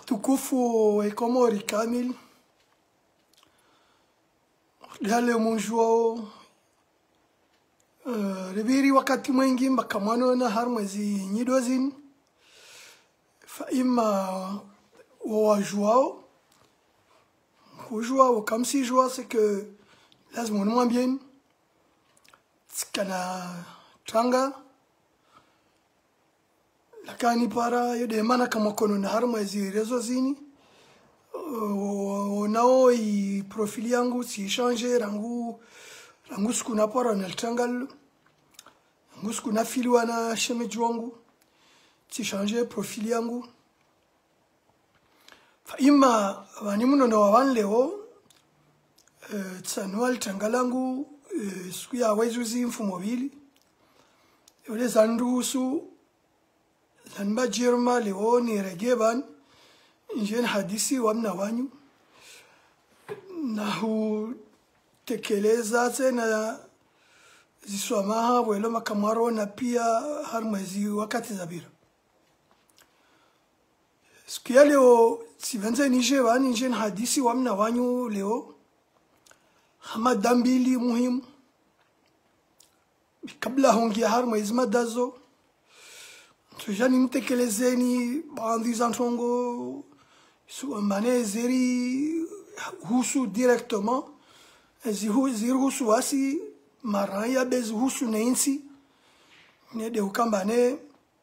Watukufu wa Komori kamili, yale munjwao ribiri wakati mwingi makamano na har mwezi nyidozin fa ima wajwao kujwa comme si joie c'est que lazima moins bien tsikana tanga lakini para yode mana kama kono na har mwezi rezo zini nao i profili yangu si changer rangu sikuna para na tangal rangu sikuna filwa na shemeji wangu si changer profili yangu fa ima wanimuno na wanleo tsanwal tangalangu siku ya wezuzi mfumo bili yole zandusu zanba jirma leo ni regeban njen hadisi wamna wanyu nahu tekeleza tena ziswamaha welo makamaro na pia har mwezi wakati zabira siku ya leo sivenze njen hadisi wamna wanyu leo hama dambili muhimu kabla hongia har mwezi madazo tujani mtekelezeni baadhi za ntongo suambane zeri husu directement ziri husu wasi maraya bez husu neinsi nede ukambane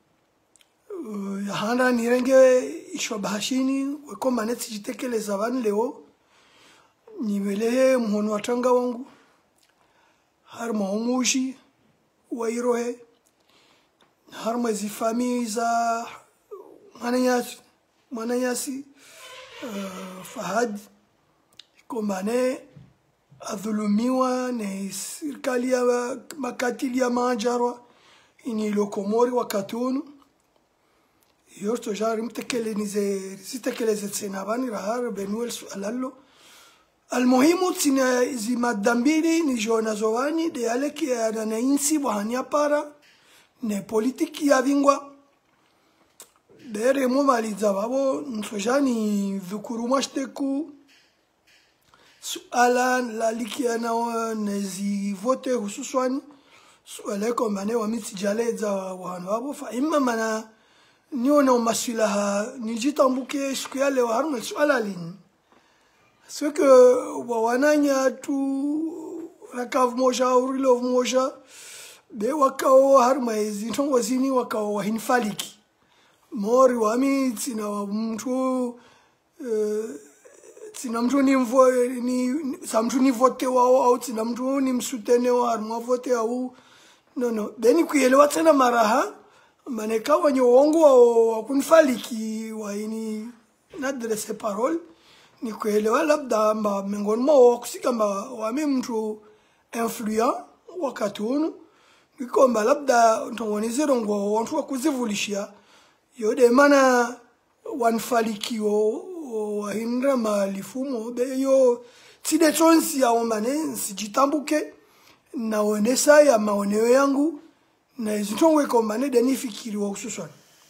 handa nirenge ishobahashini wekombane tijitekeleza van leo niwele mhono watanga wangu har maumushi wairohe har mwezi fami za manayasi Fahad kombane adhulumiwa na serikali ya makatili ya Majarwa ini lokomori wakatunu yorto jari mtekeleze tsenabani rahar benuel sualallo almuhimu tsina zimadambili ni jona zowani de aleki ya na insi wahania para ne politiki ya vingwa bere mumaliza babo nsojani dhukuru mashteku suala lalikiana nezi vote hususwani suala kombane wa mitijaleza wahanu babo fa imma mana niona masilaha nijitambuke siku ya leo harma suala lini sike wawananya tu rakav moja urilov moja be wakao harma hizi ntongo zini wakao wahinfaliki mori wami tina wa mtu tina mtu ni mvo ni samtu ni vote wao au tina mtu ni msutene wa harma vote au no beni kuelewa tena maraha maneka wanyo wongo wa kunfaliki wa ini nadrese parole ni kuelewa labda mba miongoni mwa kusika mba wami mtu influent wakati hunu nikomba labda ntongonize ngo wantu wakuzivulishia yode mana wanfalikiwo wahindra malifumo beyo tide chonsi ya omane sijitambuke naonesa ya maoneo yangu na zitongwe kombane deni fikiri wa hususan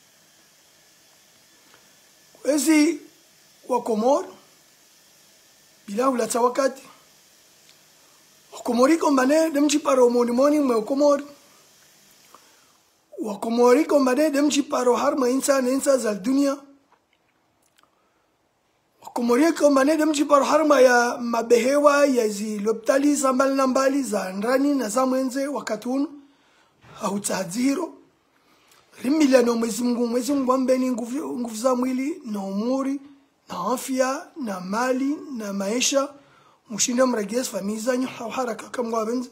kwezi wa Komori bila ulata wakati Komori kombane demchi paro moni mwe Komori Wakomori kombane demchi paro harma insa za dunia Wakomori kombane demchi paro harma ya mabehewa ya zi loptali za mbali na mbali za ndani na za mwenze wakatunu hautaziro rimila no mwezi Mungu ambeni nguvu za mwili na umuri na afya na mali na maisha mushinda mregezi famiza nyu haraka kama wabenzi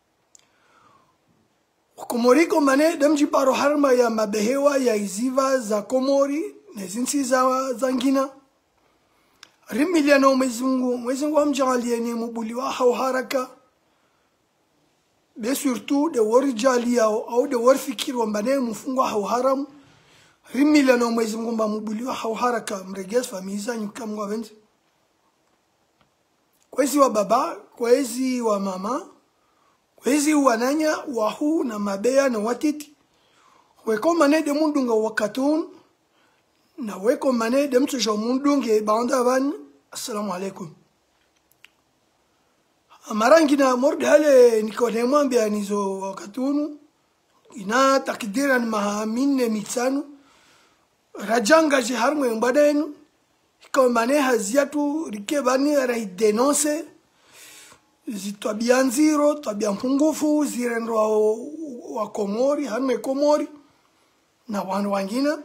Komori kombane demji paro harma ya mabehewa ya iziva za Komori na zinsi za ngina rimila no mwezi Mungu amjalie ni mubuliwa haraka be surtout de warjalia au de warfikiri wambane mfungwa haram rimila no mwezi Mungu mubuliwa haraka mregezi famiza nyu kama wabenzi kwezi wa baba kwezi wa mama kwezi wananya wahu na mabea na watiti wekoma nede mundunga wakatun na weko mane dem tsojo mundunge baonda ban assalamu alaikum amarangi na morde hale nikone mwambia nizo wakatunu ina takdira ni mahamine mitano rajanga je harmwe mbadenu kwa mane haziatu rikebani rai denonce zitwabia nziro twabia mpungufu zirendwa wa Komori harmwe Komori na wanu wangina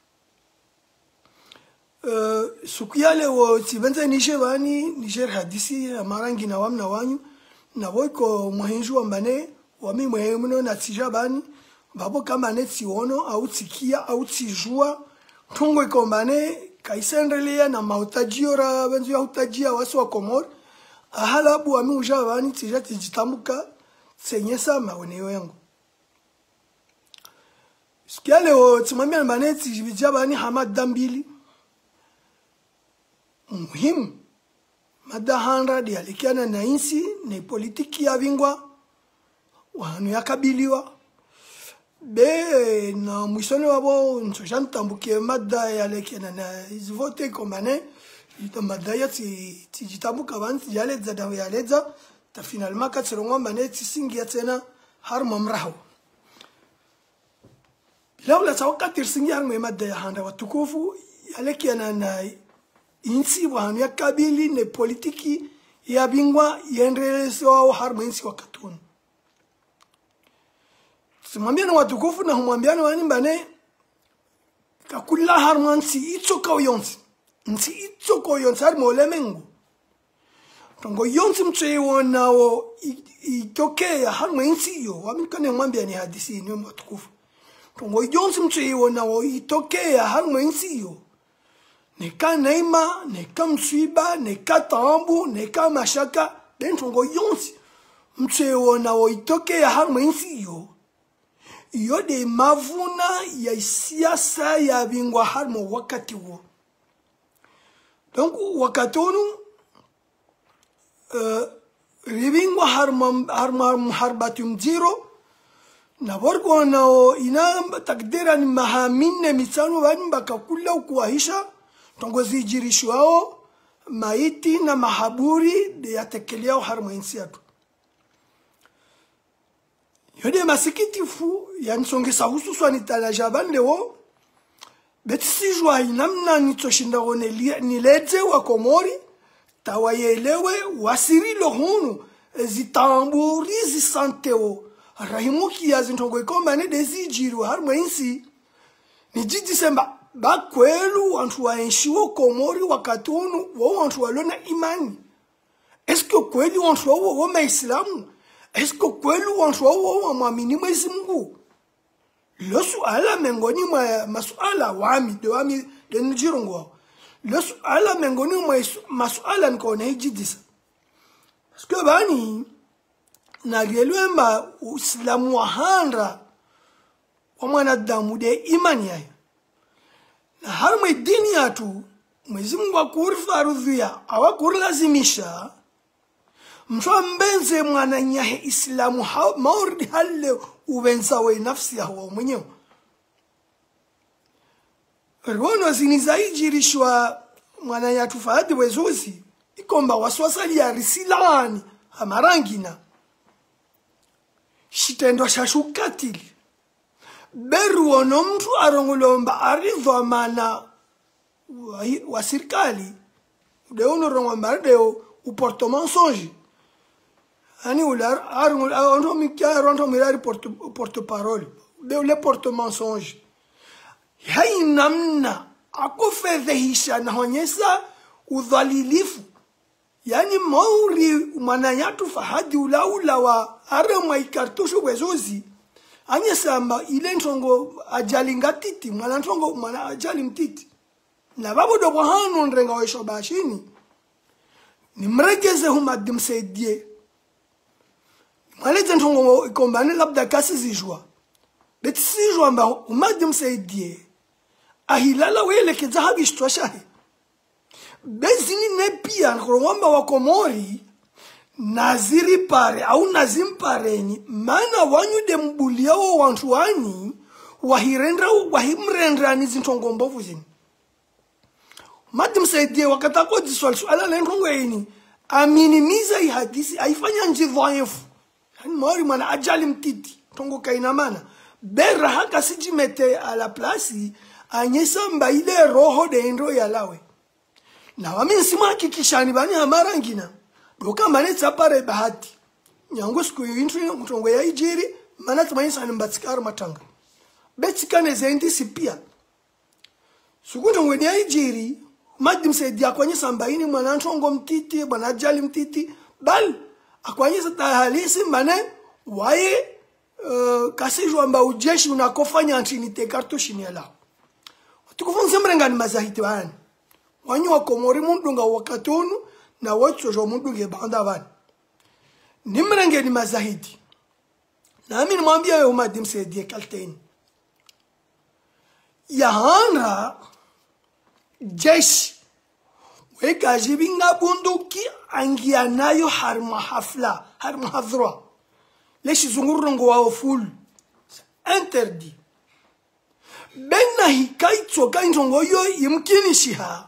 sukuyale wo tibenze nishe bani nisher hadisi amarangi na wamna wanyu na woiko muhenju wambane wami muhemuno na tijabani babo kama ne tiono au tikia au tijua tungo ikombane kaisendelea na mautajiora benzu ya utajia wasu wa Komori ahalabu wami ujabani tija tijitamuka senyesa maoneo yangu sukuyale wo timambia mbane tijabani hamad dambili muhimu madahanda dialikiana na insi na politiki ya vingwa wanu yakabiliwa be na mwisone wabo nsoshantambukie mada yalekiana na izvote komane ito mada ya tijitambuka banti yaleza da yaleza ta finalement katsirongo mane tisingia tena harma mraho lawla sawakatir singia harma mada ya handa watukufu yalekiana na insi wanu ya kabili ne politiki ya bingwa yendeleswa au harma insi wakatunu simwambia na watukufu na humwambia na wani mbane kakula harma nsi itsoka oyonsi nsi itsoka oyonsi harma olemengu tongo yonsi mchewo nao itokea harma insi iyo wamikane mwambia ni hadisi ni watukufu tongo yonsi mchewo nao itokea harma insi iyo neka neima, neka mswiba, neka tambu, neka mashaka bentongo yonsi mchewo na oitoke ya harma insi iyo de mavuna ya siasa ya bingwa harma wakati wo donc wakati onu ribingwa harbatum zero na borgo na ina takdira ni mahamine mitano bani bakakula ukuahisha tongozi jirishwao maiti na mahaburi de yatekelea harma insi yatu yode masikitifu yansongesa hususu anitala jaban leo betisi jwa inamna nitoshinda one nilete wa Komori tawayelewe wasiri lohunu zitamburi zisanteo rahimuki yazintongo ikomane dezijiri harma insi ni jiji semba bakwelu wantu waenshiwo Komori wakatunu wo wantu walona imani eske kweli wantu wo maislamu eske kweli wantu wo muamini Mwenyezi Mungu losu ala mengoni mwa masuala wami de njirongo losu ala mengoni mwa masuala nkone hijidisa eske bani na gelwemba uislamu wahanda wa mwanadamu de imani yayo na harma dini yatu Mwenyezi Mungu akurifarudhia awakurilazimisha mfambenze mwana nyahe islamu maurdi halle ubenza we nafsi ya huwa mwenyewe rono zinizaijirishwa mwana yatu fahadi wezuzi ikomba waswasali ya risilani amarangina shitendo shashukatili beru ono mtu arongolomba aridhwa mana wa serikali de ono rongomba de uporto mensonge ani ular arongol ono mikia ronto mirari porte parole de le porte mensonge hainamna akufedhehisha na honyesa udhalilifu yani mauri mananyatu fahadi ulaula wa arama ikartusho wezozi anye samba ile ntongo ajali ngatiti mwana ntongo mwana ajali mtiti na babu do bohanu nrenga wesho bashini ni mregeze huma dimsaidie mwalete ntongo ikombane labda kasi zijwa betisi jwa mba huma dimsaidie ahilala wele kezahabi shtwashahi bezini nepia nkromba wa Komori naziri pare au nazimpareni mana wanyu de mbuliao wantu wani wahimrendra ni zintongo mbovu zini Madam Saidie wakati ako swala lengo yini aminimiza hii hadithi aifanya njidhaifu. Yani mwari mana ajali mtiti tongo kaina mana bera haka sijimete ala plasi anyesa mbaile roho de indro ya lawe na wami nsima hakikishani bani hamara ngina doka mane tsapare bahati nyango siku yintri mtongo ya ijiri mana tumayisa nimbatsikara matanga betsikane zendi sipia sukundo ngweni ya ijiri Madam Saidie akwanyesa mbaini mwana ntongo mtiti bwana ajali mtiti bal akwanyesa tahalisi mane waye kasijwa mba ujeshi unakofanya nchini te kartushi ni ala watukufunze mrengani mazahiti wani wanyu wakomori mundunga wakatonu na watu jo mundunge banda wani ni mrengeni mazahiti na amini mwambia wewe Madam Saidie kalteni yahanra jeshi weka jibinga bunduki angia nayo harma hafla harma hadhra leshi zungurongo wao full interdit benna hikaitso kaintongo yo yimkini shiha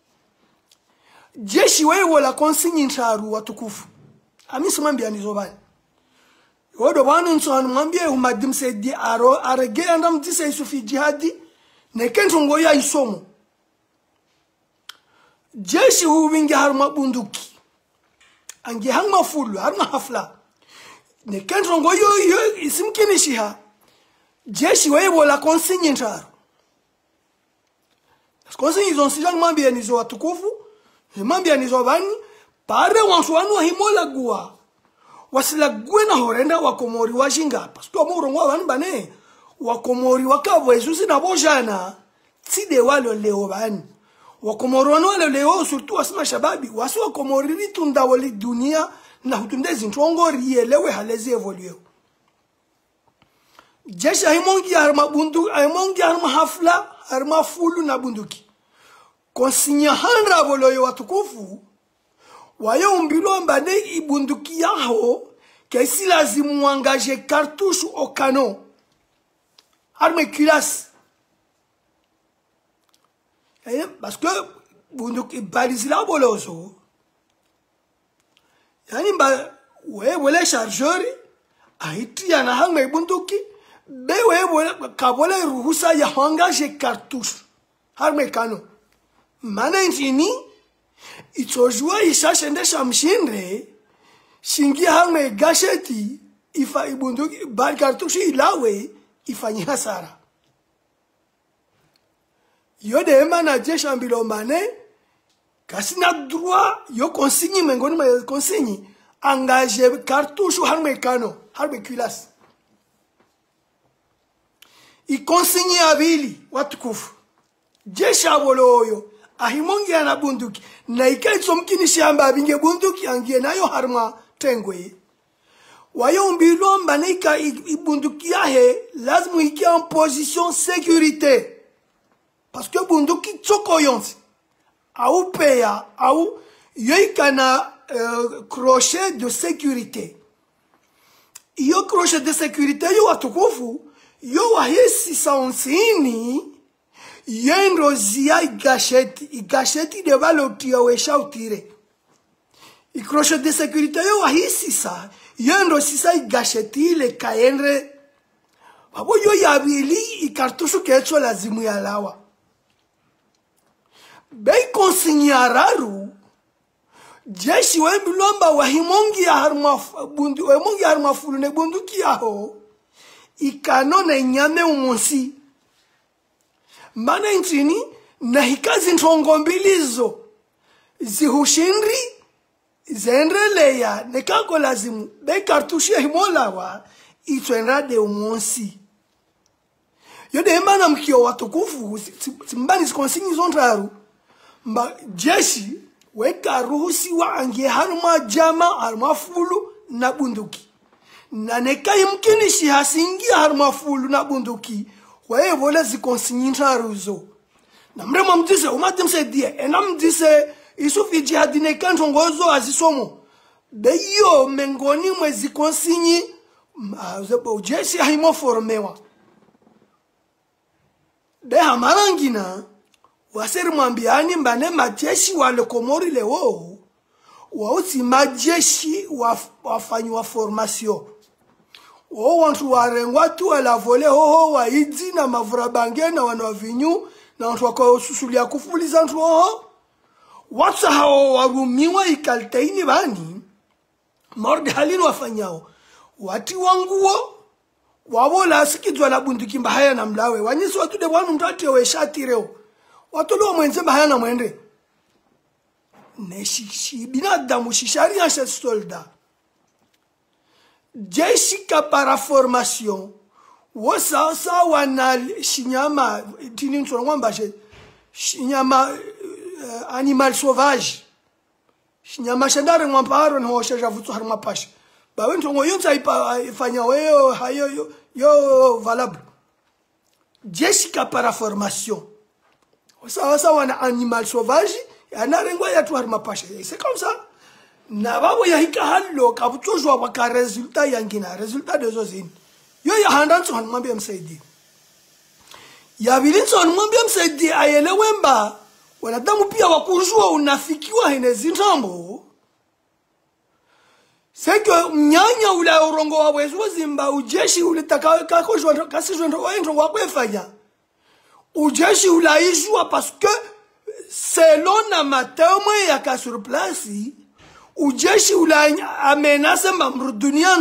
jeshi wewe wala konsinyi ntaru watukufu amisi mwambia nizobani yodo banu nsonu mwambia Madam Saidie arege anda mtise isufi jihadi nekentongo ya isomo jeshi huwingi harma bunduki angi harma fulu harma hafla nekentrongo yo isimkini shiha jeshi wewe wala konsinyi ntaru konsinyi zonsijan mwambia nizo watukufu mwambia nizo bani pare wansuanu himola gua wasila gwena horenda wakomori washinga pasko murongo wani bane wakomori wakabo esusi na bojana tside walo leo bani wakomori wano leo surtout wasima shababi wasi wakomori ritunda wali dunia na hutundezi ntongo rielewe halezi evolueo jeshi haimongi harma bunduki haimongi harma hafla harma fulu na bunduki konsinya handra boloyo watukufu wayo umbilo mbane ibunduki yaho kesi lazimu wangaje cartouche au canon arme culasse parce que bunduki balizila bolozo yani ba wewe chargeur aitia na hanga bunduki be wewe kabole ruhusa ya wangaje cartouche arme canon mana injini itojua ishashendesha mshinde shingi hanga gasheti ifa ibunduki bal cartouche ilawe ifanye hasara yode mana jesha mbilo mane kasina droit yo consigne mengoni ma consigne engagé cartouche harme kano harme culasse I consigne abili watukufu jesha boloyo ahimongi ana bunduki na ikaitso mkini shamba abinge bunduki angie nayo harma tengwe wayo mbilo mbanika ibunduki yahe lazima iki en position sécurité parce que bunduki tsoko yonsi au peya au yoikana crochet de sécurité yo crochet de sécurité yo watukufu yo wahisi saonsini yendo zia igasheti de baloti wesha utire I crochet de sécurité yo wahisi sa yendo sisa igasheti le kaendre babo yo yabili ikartushu kecho lazimu ya lawa bei konsinyararu jeshi wembilomba wahimongi ya harma fulu ne bunduki yaho ikanone nyame umonsi mana nchini na hikazi ntongo mbilizo zihushindri zendreleya nekako lazimu bei kartushi himolawa itwenda de umonsi yode mana mkio watukufu simbani sikonsinyi zontraru mba jeshi weka ruhusi wa angie harma jama harma fulu na bunduki na nekai mkini shi hasingi harma fulu na bunduki wae vola zikonsinyinta ruzo na mrema mdise Madam Saidie ena mdise isufi jihadine kantongozo azisomo beyo mengoni mwezi konsinyi jeshi haimo formewa de hamarangina waseri mwambiani mbane majeshi wale Komori leo wauti majeshi wafanyiwa formation wantu warengwa tu wala vole hoho waidi na mavura bange na wanavinyu na wantu wakosusulia kufuliza ntu hoho watu hao warumiwa ikaltaini bani mordi halini wafanyao wati wanguo wabola sikizwa na bunduki mbahaya na mlawe wanyisi watu de wanu mtati we shatireo watu lo mwenze mbahaya na mwende neshi binadamu shishari ya soldat jeshi kapara formation wasa wana shinyama tini msongo mbashe shinyama animal sauvage shinyama shandare mwamparo no shaja vutu harma pasha bawe ntongo yonza ifanya weyo hayo yo valable jeshi kapara formation wasa wana animal sauvage yanarengwa ya tu harma pasha c'est comme ça na babo ya hika hallo kabutozwa baka resultat yangina resultat de zozini yo ya handanso hanmwambia msaidi ya bilinso hanmwambia msaidi ayelewe mba wanadamu pia wakujua unafikiwa henezi ntambo seke mnyanya ula urongo wa wezo zimba ujeshi ulitaka kakojwa kasijwa ndo waendo wakwefanya ujeshi ulaishwa parce que selon na matemwe ya ka sur place ujeshi ula amenase mba mrudunia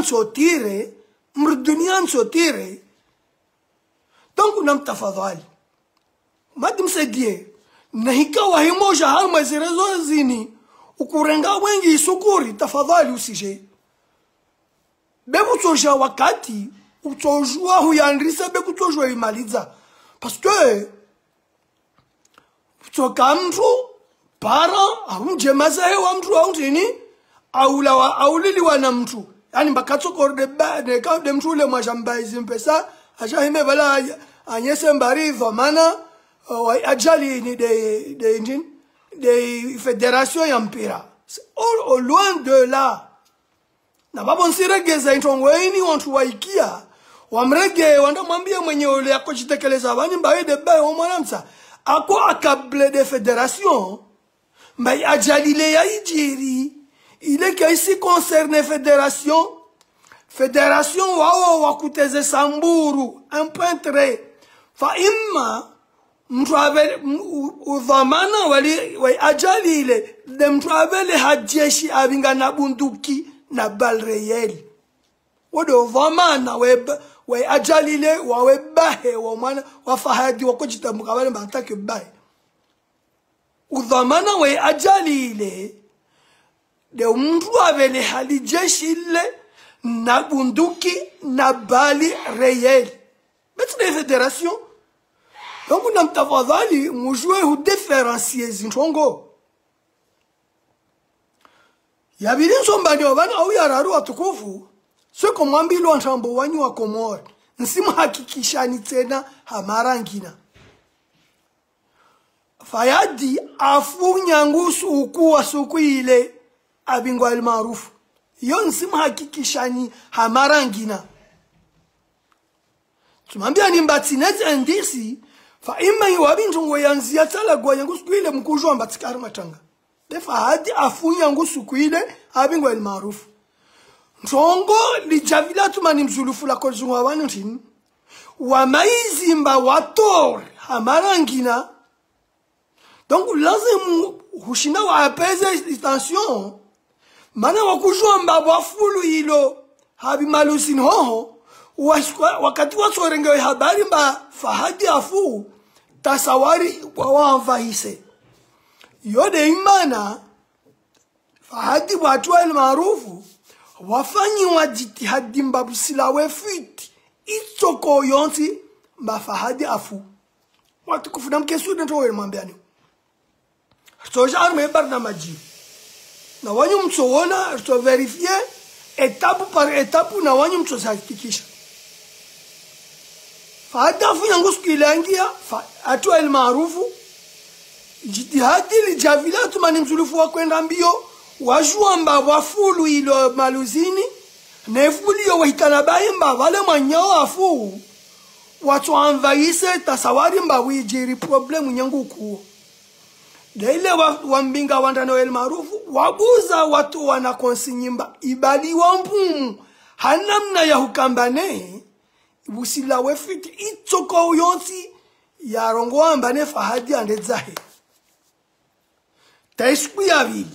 nsotire donc unamtafadhali madi msaidie na hikawa himoja halma zirezo zini ukurenga wengi isukuri tafadhali usije bebu toja wakati utojua huyandrisa bebu tojua imaliza parce que utoka mtu para arunjemaza hewa mtu autini auliliwa na mtu yani mbakatoko de kaude mtu ule mwajambaizi mpesa aja hime bala anyese mbari vamana ajali ni de fédération ya mpira au loin de là na babo nsiregeza intongweni wantu waikia wamrege wanda mwambia mwenye ule yako jitekeleza bani mbaye de bae wa mwanamsa ako akable de fédération mbaye ajali le ya ijiri il est qu'ici concerne fédération wao wakuteze samburu un point très fa imma mtu abele udhamana wali ajali ile de mtu abele hajeshi abinga na bunduki na bal réel wodo udhamana we ajali ile wawe bahe wa mwana wa fahadi wakojitambuka wale mbatake bahe udhamana we ajali ile de mtu abele halijeshi ile na bunduki na bali réel mais les fédérations donc on a tafadhali mujue hu différencier zintongo ya bilinso mbani wabana au yararu atukufu siko mwambilo ntambo wanyu wa Komori nsimu hakikishani tena hamarangina fayadi afunya ngusu ukuwa suku ile abingwa almarufu yo nsimu hakikishani hamarangina tumambia ni mbatinete ndisi fa imma yiwabi ntongo yanzia tala gwa yangu sukuile mkujwa mbatikari matanga defa hadi afunya ngusu kuile abingwa el maarufu ntongo lijavila tumani mzulufu la kolzungu wabani ntini wa maizi mba wator hamarangina donc lazimu hushina wa apeze tension mana wakujwa mba wafulu ilo habi malusin hoho wakati wasorengewe habari mba fahadi afu tasawari wawanvahise yode imana fahadi watu wa maarufu wafanyi wa jitihadi mba busila wefiti itoko yonsi mba fahadi afu watu kufuna mkesude nto wele mambiani soja arme barnamaji na wanyu mtowona to verifier étape par étape na wanyu mtosakikisha fahadafu yangu sikilangia atu el maarufu jitihadi lijavila tumani mzulufu wa kwenda mbio wajua mba wafulu ilo maluzini nefuli yo wahitana bayi mba wale manyao afu watu anvaise tasawari mba wijiri problemu nyangu kuo Daile wambinga wandano el maarufu wabuza watu wanakonsinyimba ibadi wa mpumu hanamna ya hukambane ibusila wefiti itoko uyonsi ya rongo ambane Fahadi andedzahe taisku ya vili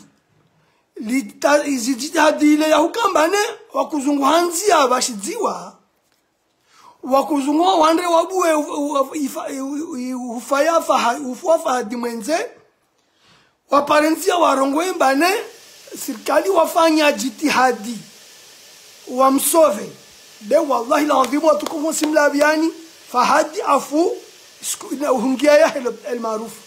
izijitadile ya hukambane wakuzungu hanzi ya bashidziwa wakuzungu wandre wabuwe ufaya Fahadi mwenze waparenzia warongwe mbane serikali wafanya jitihadi wamsove de wallahi la adhimu watukufu simlabiani Fahadi afu hungia ya el maarufu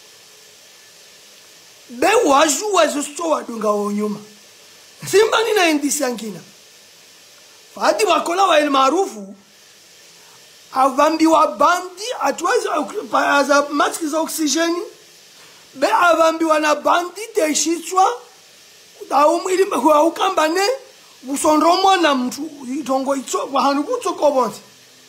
be waju wazusto wadunga wonyuma simba nina indisi yankina Fahadi wakola wa el maarufu avambi wa bandi atwaza aza maski za oksijeni be avambi wana bandi teshitswa daumili kwa ukambane busondromo na mtu itongo itso wahanu kutsoko bonzi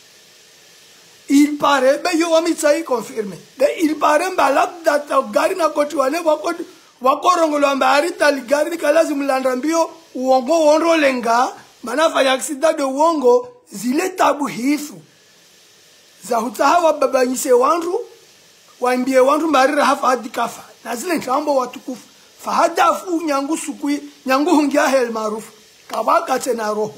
il paraît be yo wamitsai confirme de il paraît mbalab data gari na koti wane wakorongolo mbari tal gari kalazi mlanda mbio uongo wonro lenga manafanya accident de uongo zile tabu hifu za hutahawa babanyise wandu waambie wandu marira Fahadi kafa na zile ntambo watukufu Fahadi afu nyangu sukui nyangu hungia hel maarufu kabaka tena roho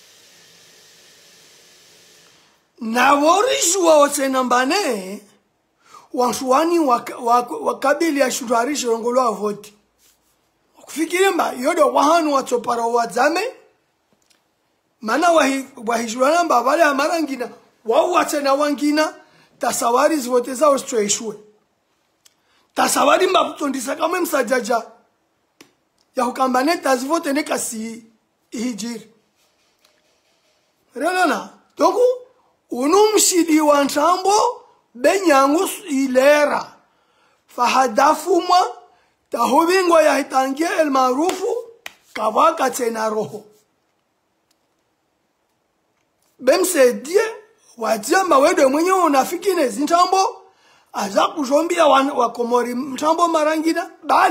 na worishuwa otena mbane wansuwani wakabili ya shudwarisha rongolo wa voti kufikiri mba yodo wahanu watopara wadzame mana wahishurana mba wale amarangina wawatena wangina tasawari zivote zao sitoeshue tasawari mba kutondisa kama msajaja ya hukambane tazivote nekasi ihijiri relana toku unumshidi wa nchambo benyangu ilera Fahadafumwa tahubingwa ya hitangia el maarufu kabaka tena roho bemsedie wajamba wedo mwenye unafiki nezi nchambo aza kujombia wakomori nchambo marangina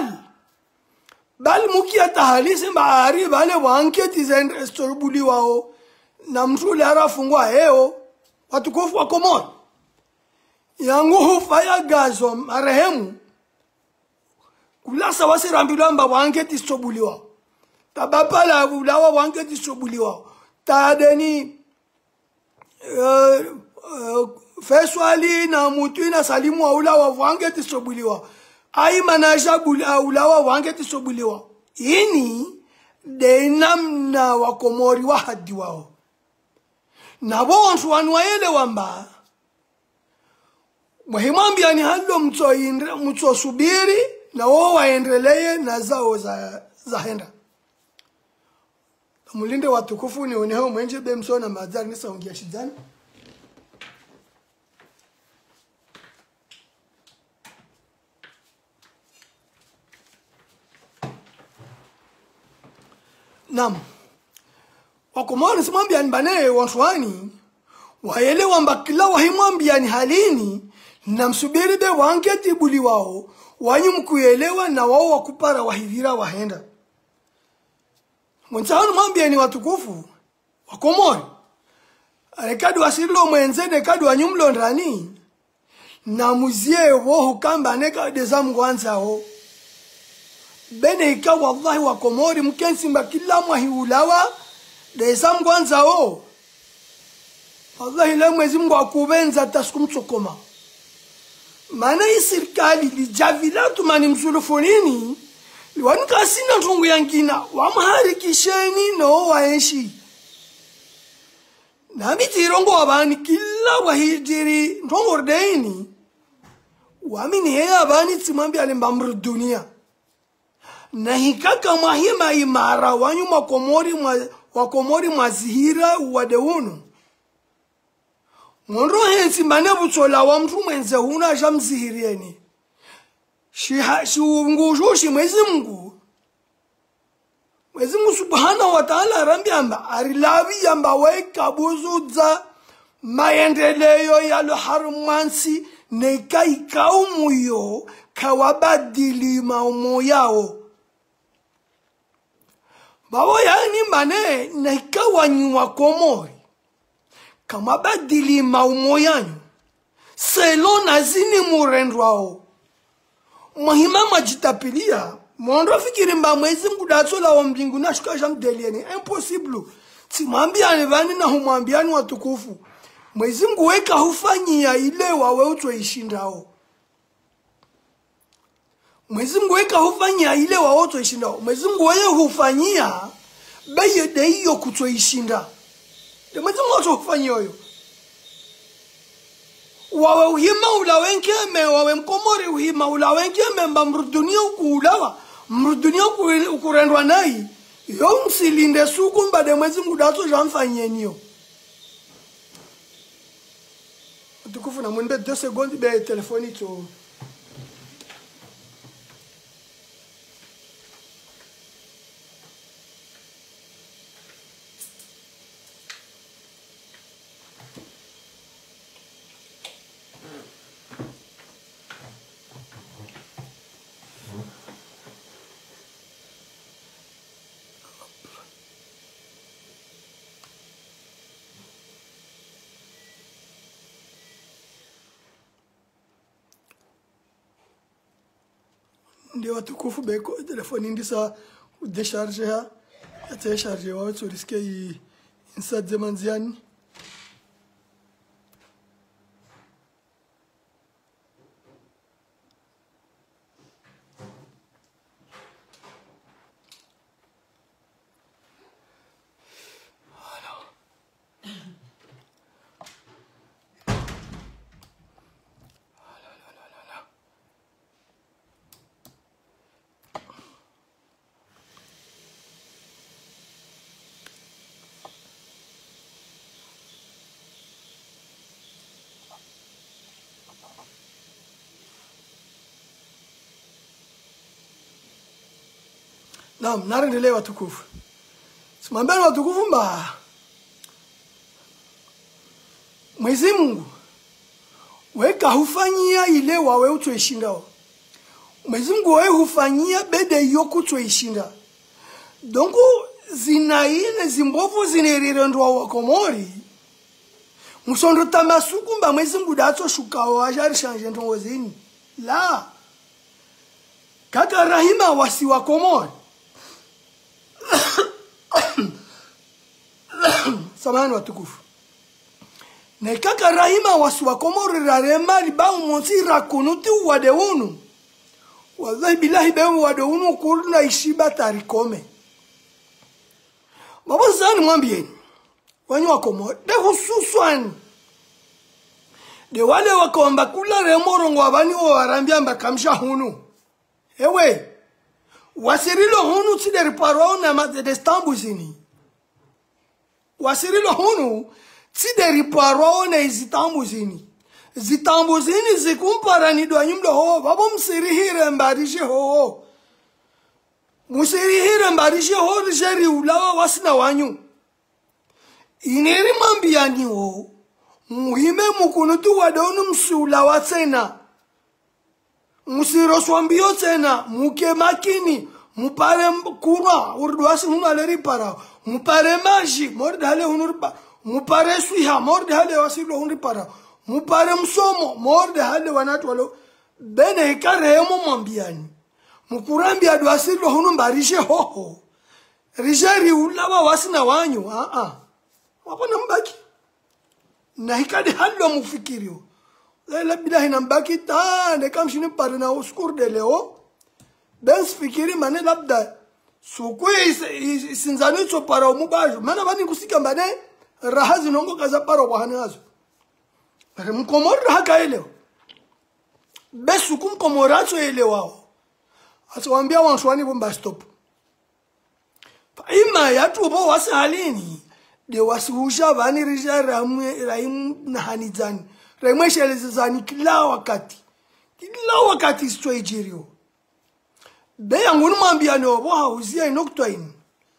bali mukia tahalisi mbaari bale wanketi zende estorubuli wao na mtule harafungwa heo watukufu wa Komori yangu hufaya gazo marehemu kulasa wasirambilwa mba wanketi estobuli wao tabapala ulawa wanketi estobuli wao tadeni feswali na mutu na salimu wa ulawa wanketi estobuli wao ai manaja ulawa wanketi estobuli wao ini denamna wa Komori wa hadi wao na bonsu wanwaele wamba muhimambia ni halo mto subiri na wao waendelee na zao za henda mulinde watukufu ni uneo mwenje bemso na mazari nisa ungia shidani nam Wakomori simwambia nibane wansuani waelewa mbakila wahimwambia ni halini na msubiri be wanketi buli wao wanyu mkuelewa na wao wakupara wahivira wahenda mwenzanu mwambia ni watukufu Wakomori rekadu wasilo mwenzede kadu wanyumlo ndani na muzie wohu kamba neka dezamu wanza ho bene ika wallahi Wakomori mkensi mbakila mwahiulawa desa mkwanza o wallahi la mwezi Mungu akubenza taskumtsokoma maana hii serikali lijavila tumani msulufunini liwanika sina ntungu yangina wamharikisheni no waenshi na mitirongo wabani kila wahijiri ntungu rdeini wamini hea abani tsimambi alimbamru dunia na hikaka mahima imara wanyu Wakomori mwazihira uwadewunu Mwondro hensi mane butola wa mtu mwenze huna jamzihirieni Shiungushushi mwezi Mungu subhanahu wa ta'ala rambiamba arilavi yamba weka buzuza maendeleyo ya luharumansi neka ikaumu yo kawabadili maumo yao babo yani mane neka wanywa Komori kamabadili maumo yanyu selo nazini murendwao mahima majitapilia mondo fikiri mba Mwenyezi Mungu datsola wa mbingu na shukasha mdelieni impossible simwambiani vani na humwambiani watukufu Mwenyezi Mungu weka hufanyia ile wawe utoishindao Mwenyezi Mungu weka hufanyia ile wawe utoishindao Mwenyezi Mungu wewe hufanyia beye de hiyo kutoishinda de Mwenyezi Mungu hufanyia hiyo wawe uhima ulawenkeme wawe Mkomori uhima ulawenkeme mba mrudunia ukuulawa mrudunia ukurendwa nai yo msilinde suku mba de Mwenyezi Mungu dato jamfanyie niyo tukufu na mwende 2 secondes be telefoni to ndio watukufu beko telefoni ndisa décharger ha télécharger wa so risque insa zemanziani Naam, naendelee watukufu. Simambeni watukufu mba Mwenyezi Mungu weka hufanyia ile wawe utoishindao. Mwenyezi Mungu wewe hufanyia bede yoku utoishinda. Donc zinaine zimbovu zinererendwa wa Komori. Musondo tamasuku mba Mwenyezi Mungu dato shukawa ajari change ndongo zini. La. Kaka rahima wasi wa Komori. Samahani watukufu. Nekaka rahima wasi wa Komori rarema libao monsi rakunuti wadeunu. Wallahi billahi bewu wadeunu kurna ishiba tarikome. Babo zani mwambieni. Wanyu wa Komori. De hususwani. De wale wakomba kula remorongo wabani wa warambia mbakamsha hunu. Ewe. Wasirilo hunu tide riparo na madestambu zini. Wasirilo hunu tide riparo na izitambu zini. Zitambu zini zikumpara ni doanyumdo ho. Babo msirihire mbarishe ho. Musirihire mbarishe ho rijeri ulawa wasina wanyu. Ineri mambiani ho. Muhime mukunutu wadonu msulawa tena. Musiroswambio tena, muke makini, mupare kurwa, urduasi hunu aleri para, mupare maji, morde hale hunu para, mupare suiha, morde hale wasilo hunu para, mupare msomo, morde hale wanatu walo, bene hikare hemo mambiani, mukurambi aduasilo hunu mbarishe hoho, rijeri ulawa wasina wanyu, wapona mbaki, na hikade halo mufikirio, la bilahi nambaki ta nekam shini parina uskur de leo ben fikiri mane labda sukwe sinzani to para umubaju mana bani kusika mbane rahazi nongo kaza para wahanazo bare mkomor haka eleo besu kumkomoracho elewao atawambia wanshwani bomba stop pa ima yatu bo wasalini de wasihusha bani rija raim nahanizani remesheleze zani kila wakati sitwa ijirio beya ngunu mambiani obo hauzia inoktoini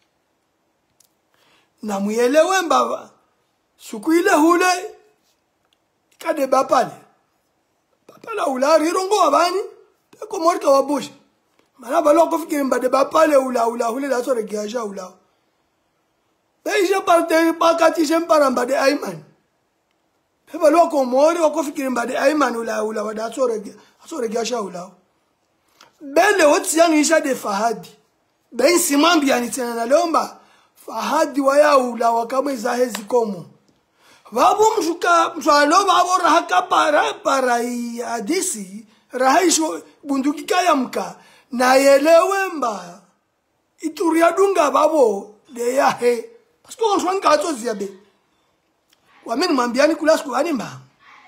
na muyelewe mbaba suku ile hule ikade bapale pala ulari rongo wabani Komori ka wabush mana balo ko fikiri mbade ba pale ula hule la sore giaja ula beije parte pakati jempara mbade Ayman pe balo Komori ko fikiri mbade Ayman ula wada sore giaja ula bele wotsi yani isha de Fahadi ben simambi yani tena na lomba Fahadi waya ula wakama za hezi komo babu mshalo babu rahaka para hadisi rahisho bunduki kaya mka na yelewe mba ituria dunga babo de yahe parce que on soin kato ziabe wameni mambiani kula siku ani mba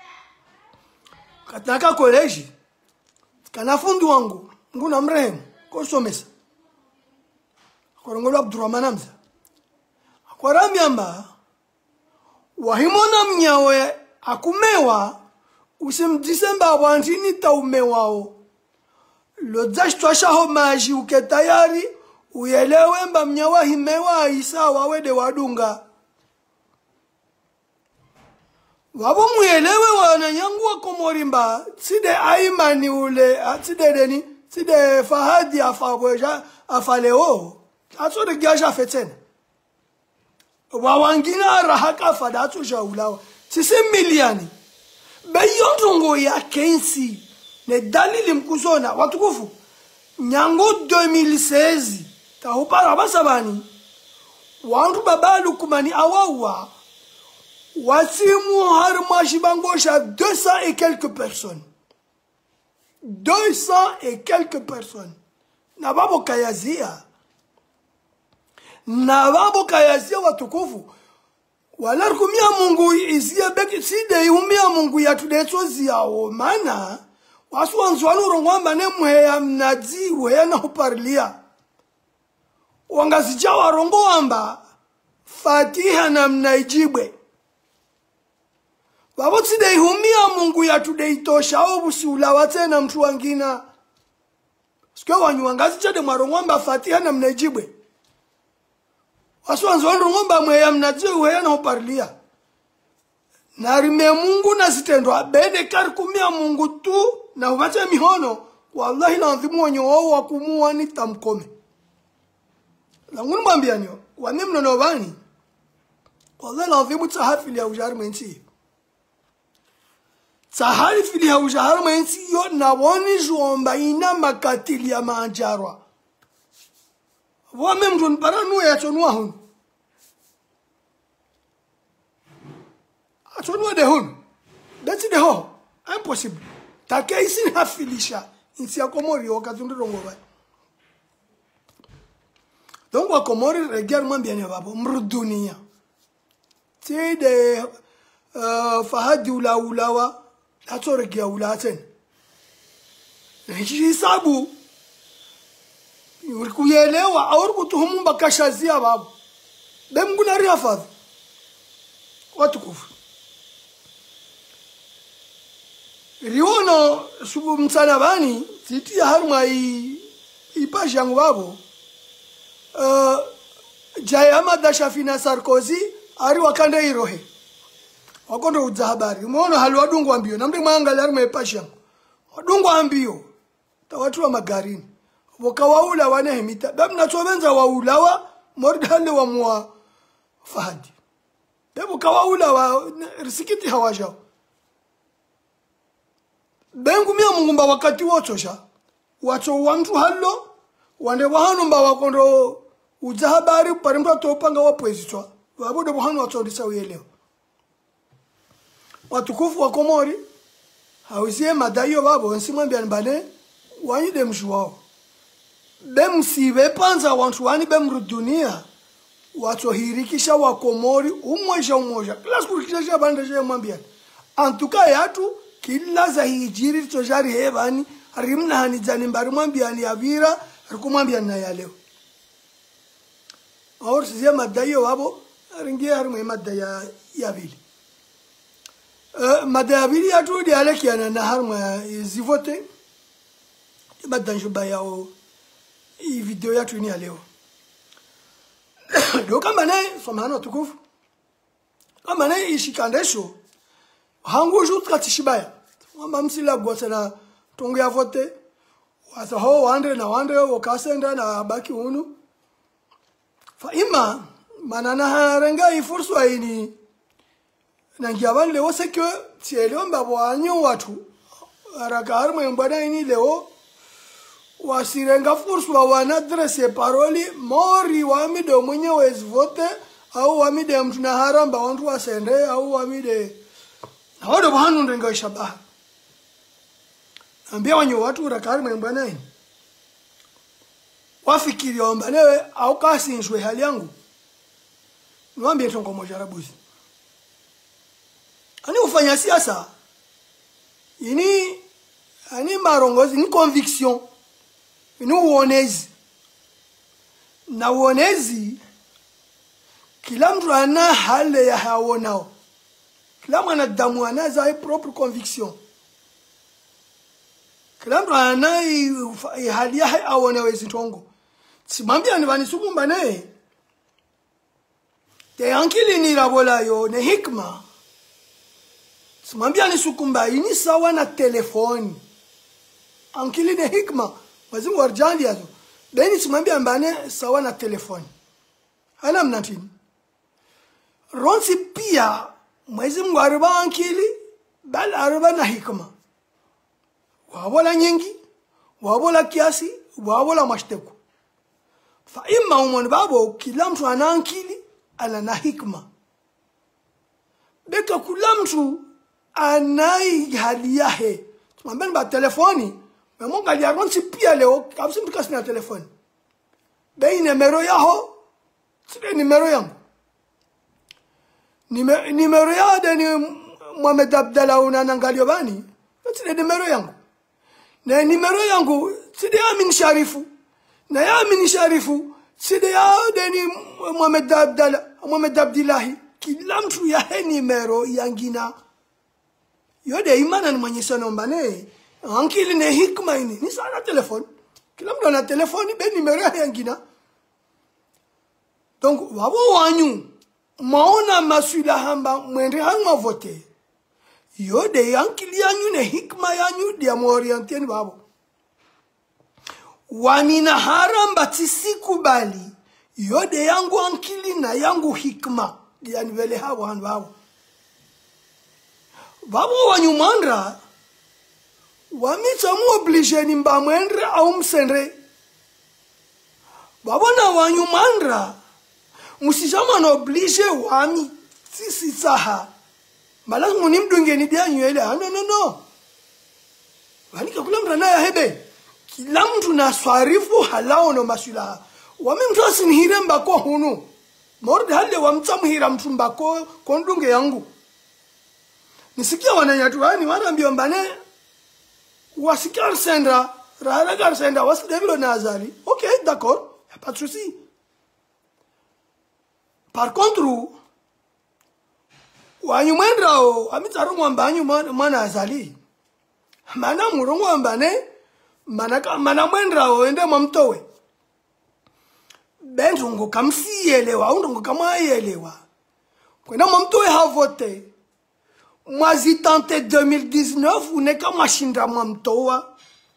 kataka college kana fundi wangu nguna mrehemu ko somesa korongolo Abdurrahman Hamza akwara mba wahimona mnyawe akumewa usimdisemba wantini taumewao lodzash shaho maji uketayari uyelewe mba mnyawa himewa isa wawede wadunga wabo muyelewe wananyangu wa Komori mba tside Ayman ule tside deni tside Fahadi afabweja afaleo atsode giaja fetene wawangina rahaka fadatu jaulawa tsise miliani Bayondongo ya kensi ne dalili mkuzona watukufu nyango 2016 tahupara basabani wantu babalu kumani awawa wasimu harmashi bangosha 200 et quelques personnes 200 et quelques personnes na babo kayazia watukufu wala kumia Mungu isiye beki side yumia Mungu ya tudetsozi yao mana wasu wanzwanu rongwamba ne muheya mnazi weya na uparlia wangazija warongo wamba Fatiha na mnaijibwe wabo side yumia Mungu ya tudeitosha obusi ulawate na mtu wangina sikyo wanyu wangazija de marongwamba Fatiha na mnaijibwe Aswanzo ngomba mweya mnazi weya na uparlia narime Mungu na sitendwa bende karikumia Mungu tu na ubache mihono wallahi na adhimu wanyo wao wakumuwa ni tamkome langunu mbambia nyo wanemno no bani wallahi na adhimu tsahafili ya ujar mensi tsahafili ya ujar mensi yo na woni jomba ina makatili ya maanjarwa wame mjun paranu ya chonwa hun achonwa de hun that's the ho impossible take isi hafilisha insi ya Komori wakazundu rongo ba donc wa Komori régulièrement bien babo mrudunia tide Fahadi ulawa atore gia ulaten nchi sabu Urikuyelewa au kutuhumu bakashazia babu bemguna riafadhi watukufu riwono subu msalabani titi harma ipashi yangu babu Jayama Dashafina Sarkozy ari wakanda irohe wakondo udza habari umeona hali wadungu ambio namdi mwangalia harma ipashi yangu wadungu ambio tawatu wa magarini wakawaula wanahimita bamna chobenza waulawa mordale wa mwa Fahadi bebu kawaula wa risikiti hawajao bengu mia Mungu wakati wotosha wacho wantu hallo wande wahanu mba wakondo udza habari parimba topanga wapwezitwa wabude buhanu watondisa uyeleo watukufu wa Komori hauzie madayo babo nsimwambia nbale wanyide mshuwao bemsibe panza wantu wani bemrudunia watohirikisha wa Komori umoja kila siku kisha banda je mwambia antuka yatu kila za hijiri tojari hebani rimna hani jani mbari mwambia ni avira rikumwambia na ya leo aur size madayo wabo ringia harme madaya ya vili madaya vili yatu dialekiana na harma zivote madanjuba yao hii video yetu ni leo ndio kama naye somano tukufu kama naye ishikandesho hangu jutra tishibaya Mama msila gwasana tongo ya vote. Wasa ho wande na wande wakasenda na baki unu. Fa ima manana harenga ifursu ini. Nangiaban leo seke tieleo mbabo wanyo watu. Aragar mbada ini leo wasirenga fursu wana adresse paroli mori wamide mwenye wezi vote au wamide mtu na haramba wantu wasende au wamide na wado bahanu ndenga shabaha. Ambia wanyo watu urakari mbana ini. Wafikiri wambanewe au kasi nshwe hali yangu. Nwambia tongo mojarabuzi. Ani ufanya siasa. Ini marongozi, ini conviction. Ini uonezi. Na uonezi, kila mtu ana hali ya haonao. Kila mwanadamu ana za propre conviction. Kila mtu ana hali ya haonao tongo. Simambia ni vanisuku mbane. Te ankili ni rabola yo ne hikma. Simambia ni sukumba ini sawa na telefoni. Ankili ne hikma. Wazimu warjandi yazo. Beni simambia mbane sawa na telefoni. Hana mnatini. Ronsi pia mwezimu wariba ankili bal ariba na hikma. Wabola nyingi, wabola kiasi, wabola mashteku. Fa ima umoni babo kila mtu ana ankili ana na hikma. Beka kila mtu anai hali yahe. Tumambeni ba telefoni. Memonga ya ronsi pia leo kabisa mtu kasi na telefoni. Bei numero yaho. Sile numero yangu. Numero ya de ni Mohamed Abdallah unanangalio bani. Sile numero yangu. Na numero yangu sile Amin Sharifu. Na ya Amin Sharifu sile ya de ni Mohamed Abdallah, Mohamed Abdillahi. Kila mtu yahe numero yangina. Yode imana ni mwenye sana mbane. Ankili ne hikma ini. Ni sana telefoni. Kila mtu ana telefoni be numero yangina. Donc wabo wanyu maona maswila hamba mwende hangma vote. Yode ankili yanyu ne hikma yanyu dia muorienteni babo. Wanina haramba tisikubali. Yode yangu ankili na yangu hikma dia nivele habo hanu babo. Babo wanyumandra wamita mu oblige ni mba mwendre au msendre. Babo na wanyumandra musijama na oblige wami sisi saha. Malazi munimdunge ni dia nywele. No. Wanika kula mtu anaya hebe. Kila mtu na swarifu halao no masula. Wame mtu asinihire mbako hunu. Morde hale wamtamuhira mtu mbako kondunge yangu. Nisikia wananyatuani wanambia mbane wasikia arsendra raharaga arsendra wasidevilo na azali. Ok, d'accord, y'a pas de souci. Par contre, wanyumendra o amitarongo ambanyu mana azali. Mana murongo ambane mana mwendra o ende mamtowe. Bendungo kamsi yelewa, undungo kama yelewa. Kwena mamtowe havote. Mwazi tante 2019 uneka mashinda mamtowa.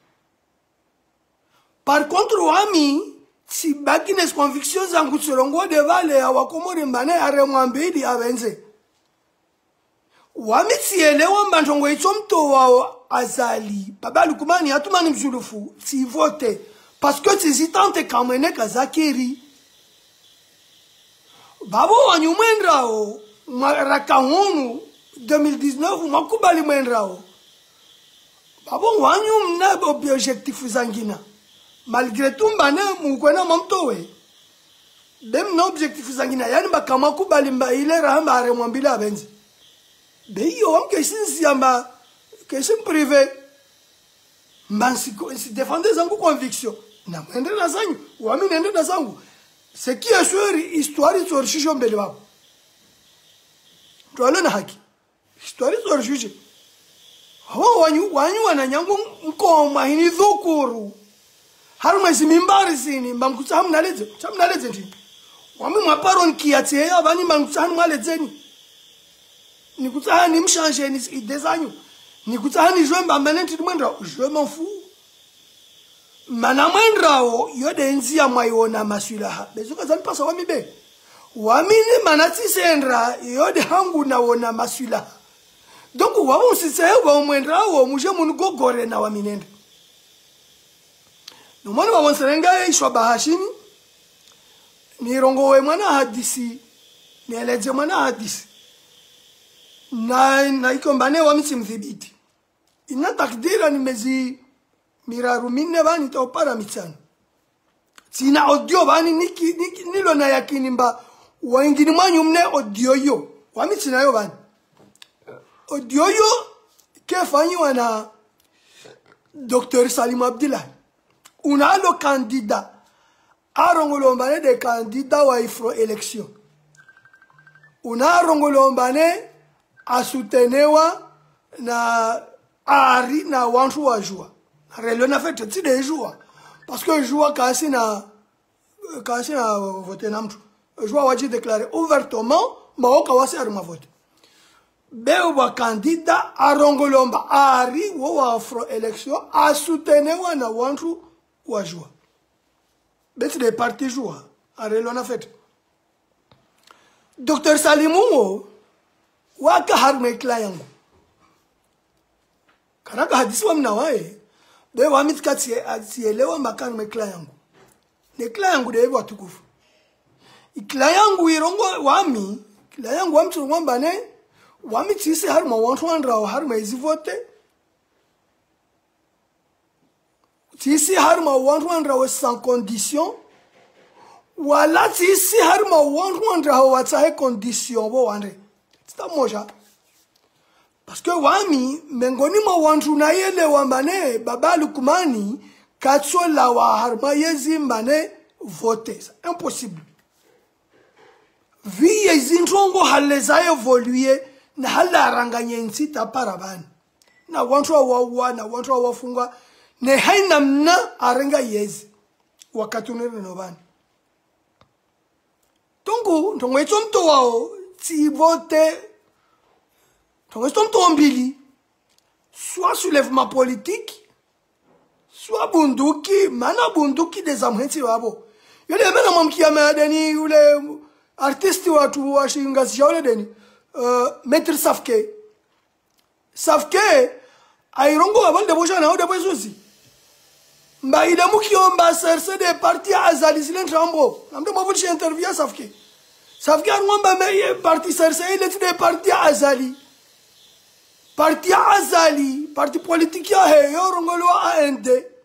Par contre wami si bagines conviction zangu sorongo de vale ya wakomori mbane are mwambidi abenze. Wami sielewa mbanjongo ichomtowa azali. Baba lukumani hatumani mzulufu si vote. Parce que si tante kamene kazakiri. Babo wanyumendra o marakahonu 2019 makubali mwendrao. Babo wanyu mna objectif zangina. Malgré tout mbane mukwena mamtowe. Dem na objectif zangina yani bakama kubali mba ile rahamba are mwambila abenzi. Be yo amke sinsi amba question privé. Mansi si défendre zangu conviction. Na mwende na zangu, wami nende na zangu. Ce qui est sûr histoire sur shisho mbele babo. Tuale na haki. Histoire sur juge. Hawa wanyu wananyangu mkoma hini dhukuru. Haruma zimimbari zini mbamkuta hamnaleze. Chamnaleze ndi. Wami mwaparon kiate ya bani mbamkuta hamnaleze ni. Nikuta ni mshanje ni idezanyu. nikutani jwe mbambane ntimwendra je m'en fous mana mwendrao yode nzia mwaiona maswilaha bezuka zanipasa wamibe wamini manati sendra yode hangu naona maswilaha donc wamu sisehwa mwendrao muje munugogore na waminende numani wawonserenga ishwa bahashini nirongowe mwana hadisi nieleze mwana hadisi na ikombane wamisi mthibiti ina takdira nimezi miraru minne bani taupara mitano sina audio bani nilo na yakini mba waingini mwanyu mne audio yo wamisi na yo bani audio yo kefanyiwa na Dr. Salim Abdillah unalo candidat arongolombane de candidat wa ifro election unarongolombane asutenewa na ari na wantu wa jua relo na fait ti de jua parce que jua kasi na voter na mtu jua waji déclarer ouvertement maoka wasi aruma vote beo wa candidat arongolomba ari wa afro election asutenewa na wantu wa jua beti de parti jua relo na fait Dr. Salimu waka harme kla yangu karaka hadisi wa mnawae be wamitikati asielewa makani mekla yangu ne kla yangu de watukufu ikla yangu irongo wami kla yangu wamtu ngomba ne wamitisi harma wantu andra harma izivote tisi harma wantu andra sans condition wala tisi harma wantu andra watsahe condition bo wande sta moja parce que wami mengoni mwa wantu na yele wambane baba Lukumani katsola wa harma yezi mbane voter impossible vi yezintongo haleza evoluer na halaranganye nsita parabani na wantu wa na wantu wafunga ne haina mna arenga yezi wakatunere no bani tongo ntongweto mto wao ti voter tongo mto mbili soit soulèvement politique soit bunduki mana bunduki des amhenti wabo yule mena mamkia madani ule artiste watu washingazi yule deni Maître Safke airongo abande boja na ode bozuzi mba ile mukiomba serse de parti azali silen trambo namdo mavuchi interview Safke arwamba me parti serse ile de parti azali parti politique ya he yorongolo AND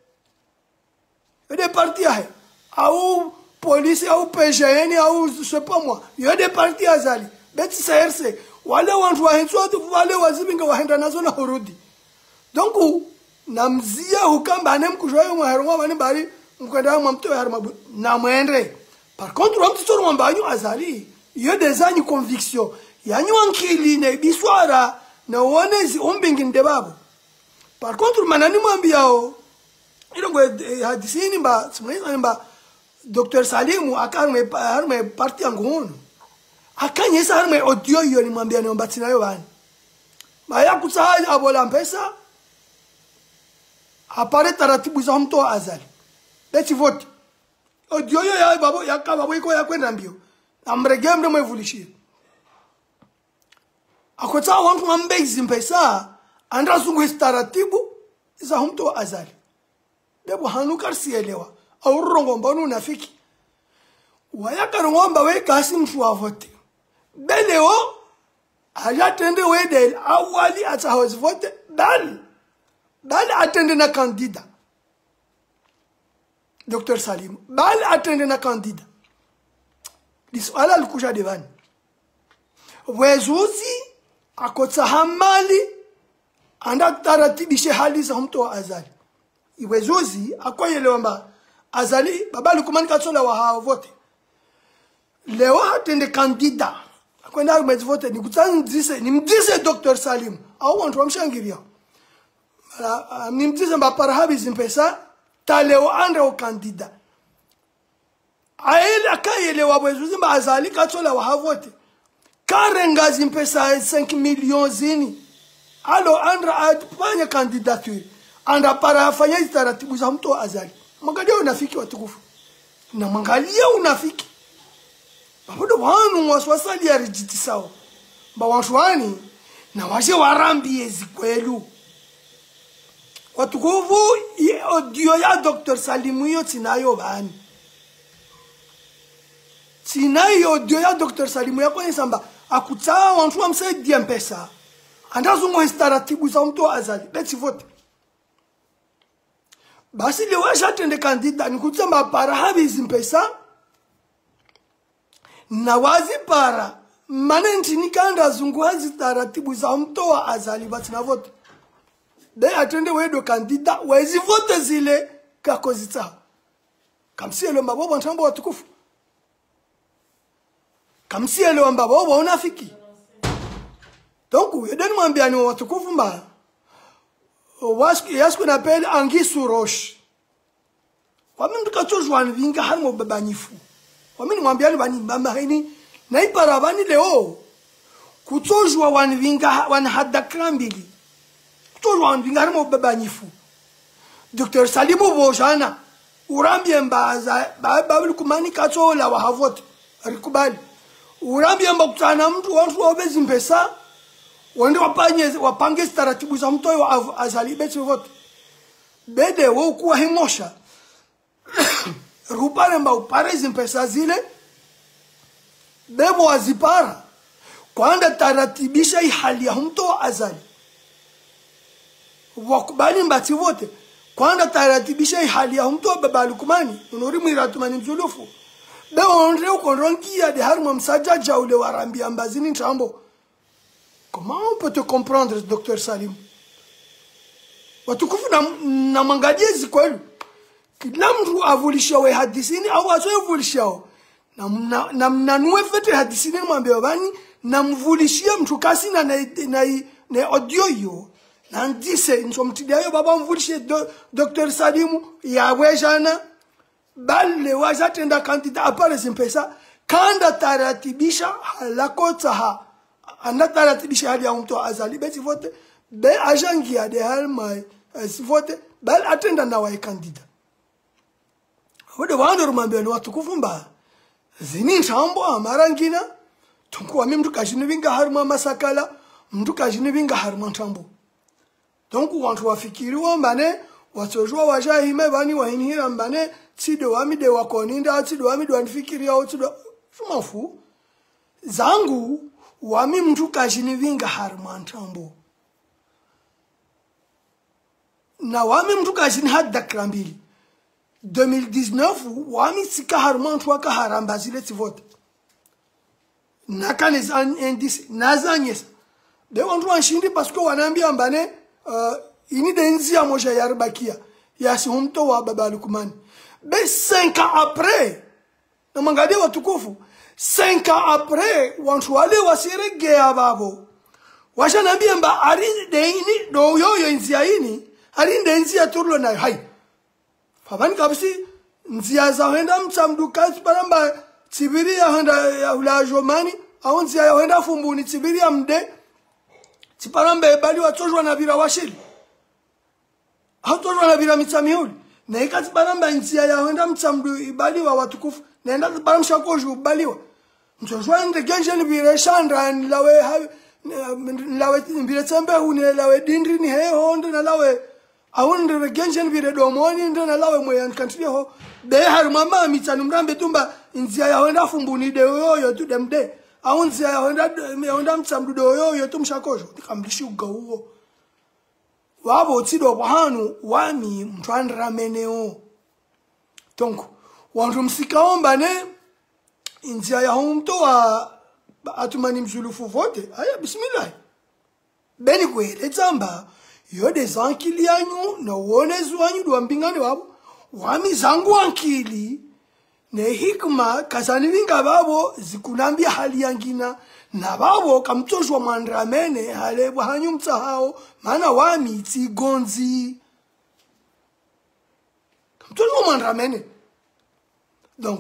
des partis au police au PGN au je sais pas moi il y a des partis azali beti CRC wale wantu wa henso wale wazibinga waenda nazo na urudi donc namzia hukamba nemkujoyo mwaherwa bani bari mkwenda mwamto harma na mwende par contre wamtu tsoro mwambanyu azali il y a des années conviction yanyu ankili ne biswara na wonezi ombingi ndebabo par contre manani mwambiao ilongo hadisini mba simweza mba Dr. Salimu akarme parti angono akanyesa harme audio yo ni mwambia ni mbatina yo bani baya kutsaha abola mpesa apare taratibu za mto azali beti vote audio yo ya babo yakaba boiko yakwenda mbio amregembe mwevulishie akotsa wantu ambezi mpesa andra sungu taratibu za mto azali bebo hanuka sielewa au rongomba unafiki wayaka rongomba we kasi mtu wa vote beleo ajatende we del awali atahos vote bal atende na candidat Dr. Salim bal atende na candidat diswala alikuja devani wezuzi akotsa hamali anda taratibishe hali za mtu wa azali iwezuzi akoyelewa mba azali baba Lukumani katsola wa hao vote leo atende candidat akwenda rumezi vote ni kutsanzise ni mdize Dr. Salim au wantu wamshangiria ni mdize mba parahabi zimpesa taleo ande o candidat aele akayelewa wezuzi mba azali katsola wa hao vote karenga zimpesa 5 millions zini alo andra afanya candidature anda para afanya taratibu za mtu azali. Mwangalia unafiki watukufu na mwangalia unafiki babodo wanu waswasali ya rijiti sawa ba washwani na waje warambie zikwelu watukufu. Audio ya Dr. Salimu yo tinayo bani tinayo audio ya Dr. Salimu ya kwenye samba akutaa wantu wa msaidia mpesa andazungu instaratibu za mtu azali beti vote. Basi le waja tende kandida ni kutsamba para habizi mpesa na wazi para manenti ni kanda zungu hazi taratibu za mtu wa azali bati na vote. De atende wedo kandida wezi vote zile kakozita kamsi elo mbabobo ntambo watukufu kamsi elo mbabobo unafiki. Donc wedeni mwambia ni watukufu mba yasku na pele angisu roche wami mtuka chojwani vinga harimo babanyifu wami mwambia ni bani mbamba haini na ipara bani leo kutojwa wani vinga wani hadda krambili kutojwa wani vinga harimo babanyifu. Dr. Salimu bojana urambie mbaza babili kumani kachola wa havote arikubali urambie mba kutana mtu wantu wabezi mpesa wende wapange taratibu za mtu wa azali beti vote bede wo kuwa himosha rupare mba upare zimpesa zile bebo wazipara kwanda taratibisha hali ya mtu wa azali wakubali mbati vote kwanda taratibisha hali ya mtu wa babali kumani unori mwiratumani mzulufu bebo onre ukonrongia de harma msaja jaule warambia mbazini ntambo. Comment on peut te comprendre, Dr. Salim? Watukufu na mangalie zikwelu. Kila mtu avulishawe hadisini au asoevulishao. Na mnanue fete hadisini mwambia bani na mvulishia mtu kasi na audio yo. Na ndise nsomtidia yo baba mvulishie Dr. Salim ya wejana bale wajatenda kandida apare zimpesa kanda taratibisha halakota anda taratibisha hali ya mtu azali beti vote be ajangia de halma vote bal atenda na wa kandida wode wando rumambe no watukufu mba zini nshambo amarangina tunkuwa mimi mtu kashini vinga harma masakala mtu kashini vinga harma ntambo. Donc wantu wafikiri wambane watojwa wajahime bani wahinira mbane tido wamide wakoninda tido wamide wanifikiri au tido fumafu zangu wami mtu kashini vinga harma ntambo na wami mtu kashini hadda krambili 2019 wami sika harma ntwaka haramba zile tivote nakane zan indice nazanyesa de wantu wanshindi parce que wanaambia mbane ini denzia moja yarbakia yasi humto wa baba Lukumani be 5 ans après na mangalia watukufu 5 ans après wantu wale wasiregea babo washanambia mba ari deini do yoyo nzia ini ari denzia turlo na hai fabani kabisi nzia za henda mchamdukazi baramba tibiri ya henda ya ulajomani au nzia ya henda fumbuni tibiri ya mde tiparambe bali watojwa na bira washili hatojwa na bira mitamiuli na ikati baramba nzia ya henda mchamdu ibali wa watukufu naenda baramsha koju baliwa mtojwa nde genje ni bira shandra lawe bira tembe une lawe dindri ni he honde na lawe awunde genje ni bira domoni ndo na lawe moyan kantile ho de har mama mitanu mrambe tumba nzia ya henda fumbuni de yoyo tu demde aunzi ya honda mtsamdudo yoyo tumshakojo tikamlishi ugawo wabo tido bahanu wami mtwandra meneo donc wantu msikaomba ne inzia ya humto wa atumani mzulufu vote aya bismillah beni kwele tsamba yode zankili yanyu na wone zwanyu do mbingane wabo wami zangu ankili ne hikma kasani vinga babo zikunambia hali yangina na babo kamtojwa mandramene hale bwanyu mtsahao maana wami tsigonzi kamtojwa mandramene. Donc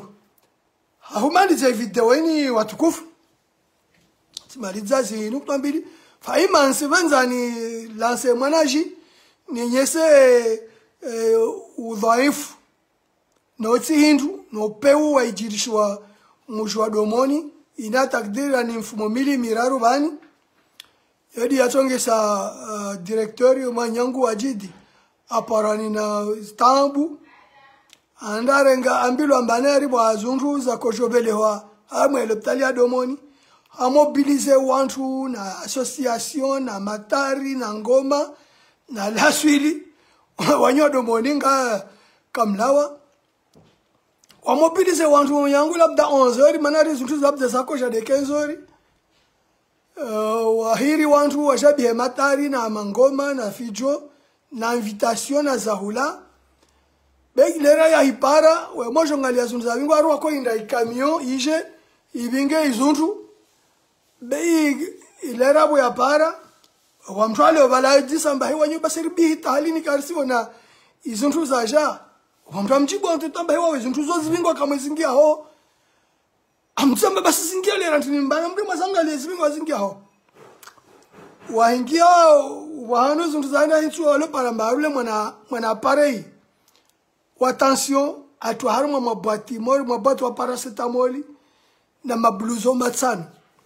haumaliza video ni watukufu timaliza zinu kutambili faima nsivenza ni lance mwanaji ni nyese udhaifu no hindu no peu waijirishwa mujwa domoni ina takdira ni mfumo mili miraru bani yadi yatongesa directeur manyangu wajidi aparani na stambu andarenga ambilo ambaneri bwa zundu za kojobelewa amwe lopitali ya domoni amobilize wantu na association na matari na ngoma na laswili wanyo domoni nga kamlawa wamobilize wantu yangu labda 11h manari zundu labda zako jade 15h wahiri wantu washabihe matari na mangoma na fijo na invitation na zahula begilera ya hipara we mojo ngalia zundu zabingu aru wako inda ikamio ije ibinge izundu be ilera bo ya para wa mtwale obala disamba hewa nyo basiri bi talini karsiwo na izundu zaja wa mtwa mjibu antu tamba hewa izundu zo zibingu kama zingia ho amtsamba basi zingia lera ntini mbana mbe mazanga le zibingu zingia ho waingia wahano zundu zaina hitu walo para mbarule mwana parei wa tension atu haruma mabati mori mabati wa paracetamol na mabluzo matsani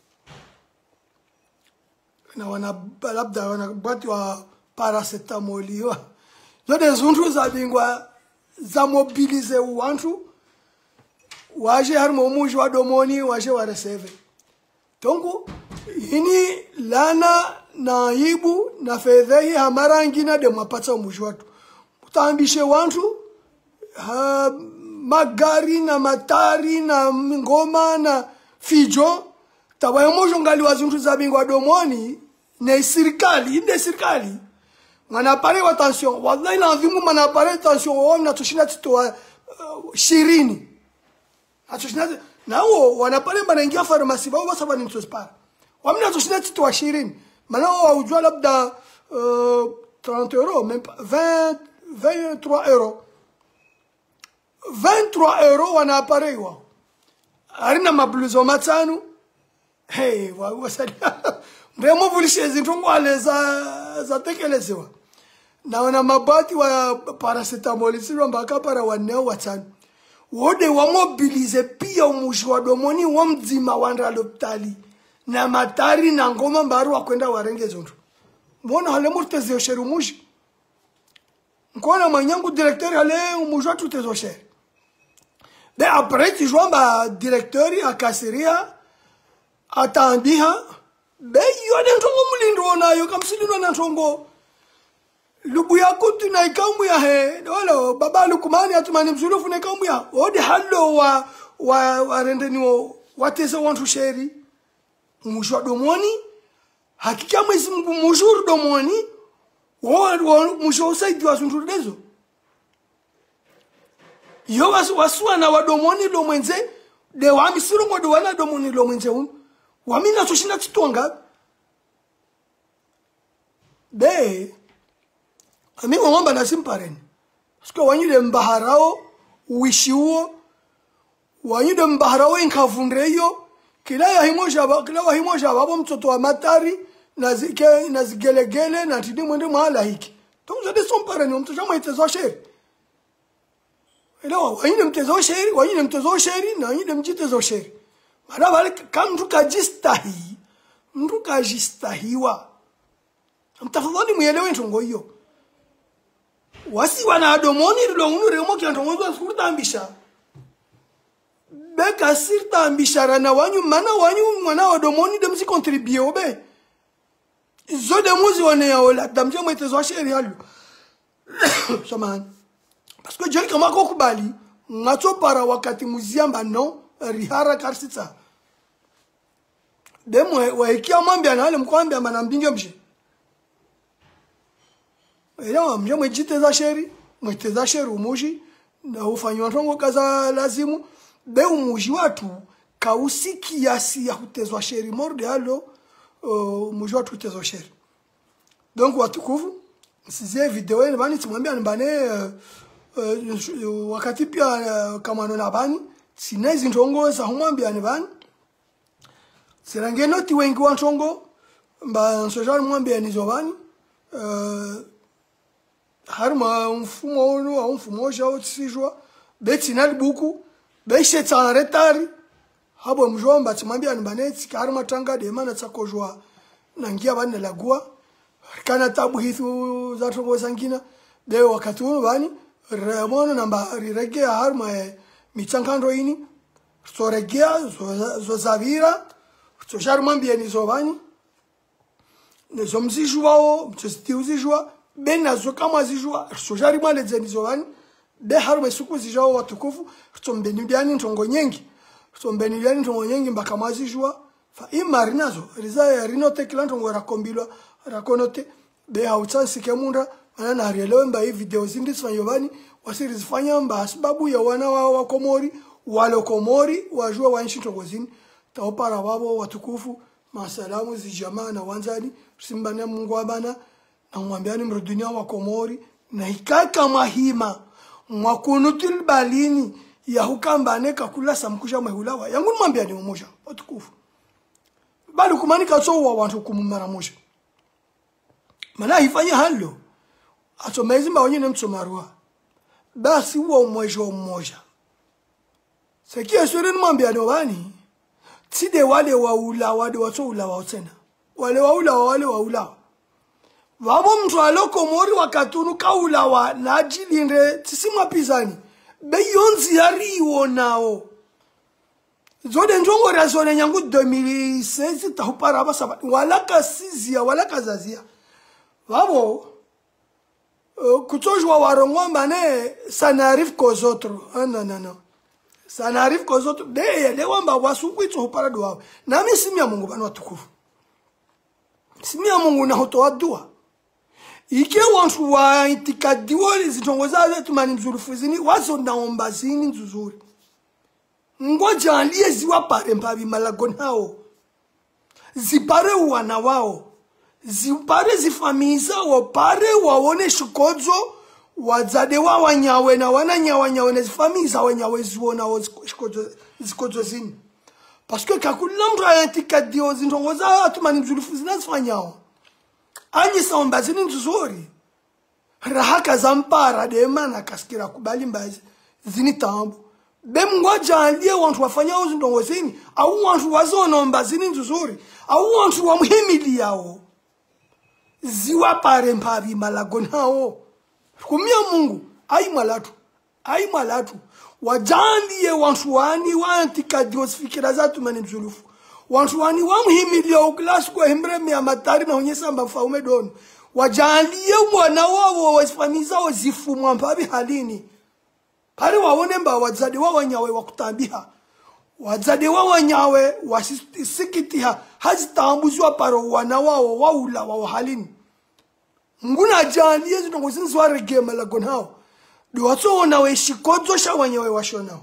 na wana labda wana bati wa paracetamol yo zote zundu za bingwa za mobilize wantu waje haruma umuji wa domoni waje wa receive tongu ini lana na ibu na fedhehi hamarangi na demapata umuji watu utambishe wantu magari na matari na ngoma na fijo tabaye mojo ngali wazuntu za bingwa domoni ne serikali mana pare wa tension wallahi na vimu mana pare tension wona tushina tito shirini atushina nao wanapale manaingia pharmacy bao basa bani mtospa wamna tushina tito shirini mana waujua labda 30 euros même 23 euros 23 euros wana appareil wa arina mabluzo matano hey wasali mremo vulishe zintongo aleza za tekelezewa na wana mabati wa paracetamol sio mbaka para wanao watano wode wa mobilize pia umushi wa domoni wa mzima wanda lopitali na matari na ngoma mbaru wakwenda warenge zonto mbona hale murteze osheru mushi nkona manyangu directeur hale umujwa tutezo osheru be après tu joues ba directeur a kasseria atandiha be yode ntongo mulindo nayo kamsilino na ntongo lubu yako tuna ikambu ya he wala baba lukumani atumani mzulufu na ikambu ya odi hallo wa rendeni watese wantu sheri mujwa domoni hakika mwezi mujuru domoni wo mujwa usaidi wa suntu dezo yo wasua na wadomoni lo mwenze de wami sirungo do wana domoni lo mwenze wamina tushina titonga be ami ngomba na simpareni siko wanyide mbaharao wishiwo wanyide mbaharao inkavundreyo kila wahimoja babo mtoto wa matari na zigelegele na tidi mwende mahala hiki tonzo de sompareni mtoto mwaitezo sheri Elo wanyine mtezo sheri na wanyine mjitezo sheri mara wale kama mtu kajistahiwa mtafadhali muelewe ntongo hiyo wasi wana domoni lo unure mo kya ntongo zo surta ambisha beka sirta ambisha na wanyu mana wanyu mwana wa domoni de msi contribuer obe zo de muzi wane ya ola damje mtezo sheri halu samahani parce que Dieu kama kokubali ngacho para wakati muziamba no rihara karsitsa demwe waikia mwambia na wale mkwambia manambinge mshi elewa mje mwejiteza sheri umuji na ufanywa ntongo kaza lazimu be umuji watu kausi kiasi ya kutezwa sheri morde halo umuji watu kutezwa sheri donc watukufu sizie video ile bani tumwambia nibane wakati pia kama nona bani sinezi ntongo za humwambia ni bani sirangeno ti wengi wa ntongo mba social mwambia ni zovani harma mfumo ono au mfumo jao tsijwa beti na buku beshe tsaretari habo mjomba tsimambia ni baneti harma tanga de mana tsakojwa nangia bana lagua kana tabu hithu za tongo sangina de wakati uno bani remono namba riregea harma michankando ini so regea zo zavira so charmambia ni zovani ne zomzijwao mtstiuzijwa bena zo kama zijwa so jarima ledzeni zovani de harma suku zijao watukufu tsombeni byani ntongo nyengi tsombeni byani ntongo nyengi mbaka mazijwa fa imarinazo riza rinote kilanto ngora kombilwa rakonote be hautsansi kemunda ana harielewe mba hii video zindi tsfanyovani wasirizifanya mba sababu ya wana wa Komori wale Komori wajua wanshi ntongozini taopara wabo watukufu masalamu zijamaa na wanzani simbana Mungu abana na mwambiani mrudunia wa Komori na ikaka mahima mwakunutil balini ya hukambane kakula samkusha mahulawa yangu mwambiani umoja watukufu bali kumanika so wa watu kumumara moja mana hifanya halo atomezi mba wanyine mtsomarua basi huwa umoja umoja sekia sure mwambiani wani tide wale waula wade wato ula waotena wale waula wabo mtu aloko Mori wakatunu kaula wa najilinde tisimwa pizani beyonzi yariwo nao zode njongo razone nyangu 2016 tahupara basaba wala kasizia wala kazazia wabo kutojwa warongo mbane ça n'arrive qu'aux autres non ça n'arrive qu'aux autres de wamba wasukwitso hupara dua nami simya Mungu bana watukufu simya Mungu na hotoa dua ike wantu wa itikadiwa zitongoza zetu mani mzuri zini wazo naomba zini nzuzuri ngoja alie ziwa pare mpabi malagoni hao zipare wana wao zipare zifamiza wapare waone shikodzo wazade wa wanyawe na wananyawe na zifamiza wanyawe ziona shikodzo zini parce que kakula mtu itikadiwa zitongoza zetu mani mzuri zini zifanyao anyi saomba zini nzuzuri rahaka zampara demana kaskira kubali mbazi zini tambu bemngoja alie wantu wafanya uzindongo zini au wantu wazonomba zini nzuzuri au wantu wa muhimili yao ziwa pare mpabi malagoni hao kumia Mungu ai malatu wajandiye wantu wani wantika diosfikira zatu mani mzulufu wantu wani wa muhimili ya uklasi kwa himbreme ya matari na unyesa mbafaume dono wajandiye mwana wao wasifamiza wazifu mpabi halini pari waone mba wazade wa wanyawe wakutambiha wazade wa wanyawe wasisikitiha hazitambuzwa paro wana wao waula wa halini nguna jani yezu nongo zinzwa regema lagon hao duwato wanawe shikodzo sha wanyawe washonao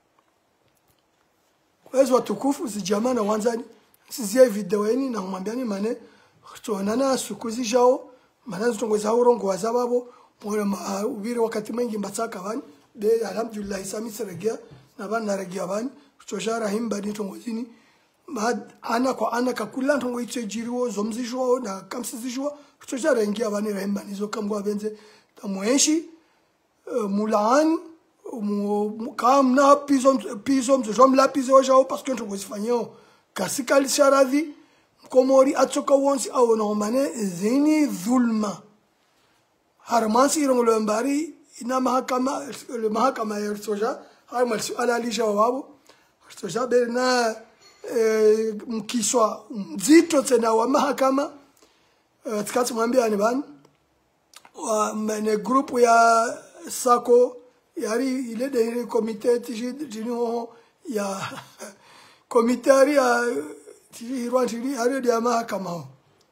kwezo watukufu zijama na wanzani sizia video eni na mwambiani mane tuonana sukuzi jao manazo tongo za urongo wazababo mwana ubiri wakati mengi mbataka bani de alhamdulillah sami seregea na bana regea bani kuchoshara himba ni tongozini ana kwa ana kakula ntongo itejiriwo zomzijwo na kamsizijwo kuchoshara ingia bani himba nizo kamgwa benze tamweshi mulan kamna pizo mzomla pizo jao parce que ntongo sifanyo kasikali sharadhi Komori atsoka wonsi au no mane zini dhulma harmansi irongolo mbari ina mahakama ya Soja harma suala alishawabu Soja berna mkiswa mzito tena wa mahakama tikati mwambia ni bani wa mane group ya sako yari ile de comité tijino ya comité ya tijirwantiri ari de mahakama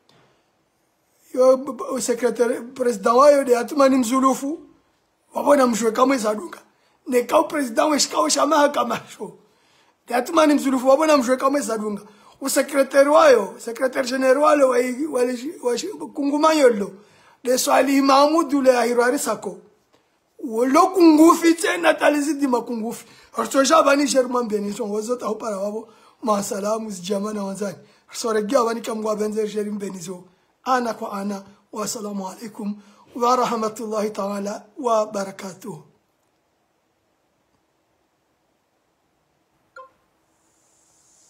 yo secrétaire président wayo de atmani mzulufu wabona mshwe kama izadunga ne ka president weshikao shama kama sho de atmani mzulufu wabona mshwe kama izadunga u secrétaire wayo secrétaire général wa kungumanyo lo de swali Mahmoud le ahirari sako wolo kungufi tena talizidi makungufi artoja bani sherman beni songozo ta upara wabo masalamu zijamana wanzani soregia wani kamwa benzer jerim benizo ana kwa ana. Wassalamu alaikum wa rahmatullahi ta'ala wa barakatuh.